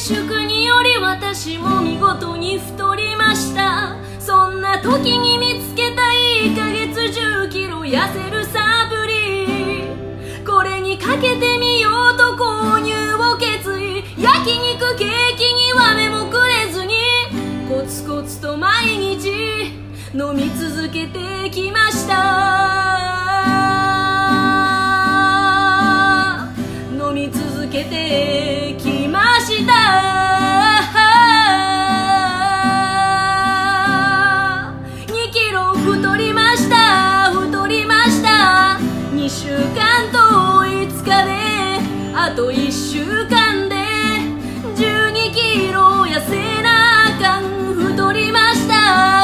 粛により私も見事に太りました。そんな時に見つけた1ヶ月10キロ痩せるサプリ、これにかけてみようと購入を決意。焼肉ケーキには目もくれずにコツコツと毎日飲み続けてきました。飲み続けてきました。2キロ太りました、太りました。2週間と5日で、あと1週間で12キロ痩せなあかん。太りました、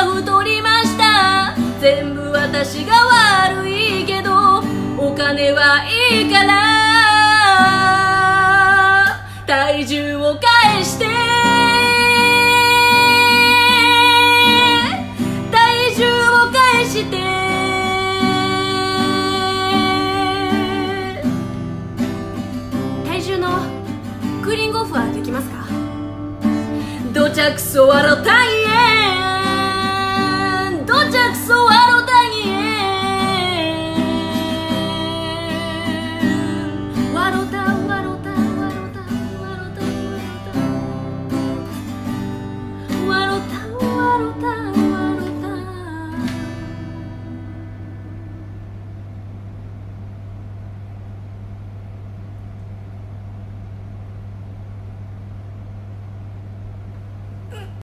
太りました。全部私が悪いけどお金はいいから体重を返して、体重を返して。体重のクーリングオフはできますか？どちゃくそ笑っ